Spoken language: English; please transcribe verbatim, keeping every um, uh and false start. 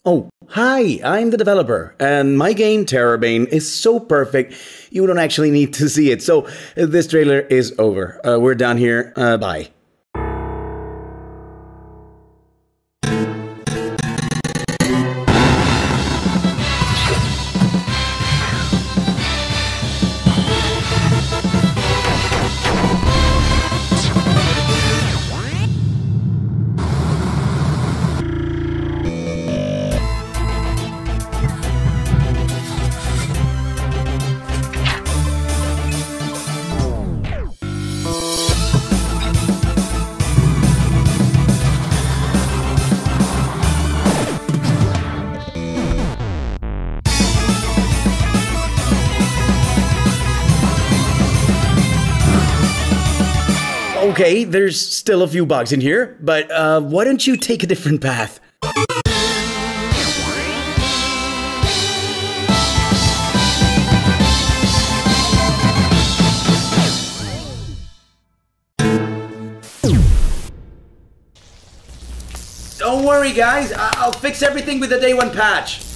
Oh, hi, I'm the developer, and my game tERRORbane is so perfect you don't actually need to see it. So this trailer is over. Uh, we're done here. Uh, bye. Okay, there's still a few bugs in here, but uh, why don't you take a different path? Don't worry, guys. I I'll fix everything with the day one patch.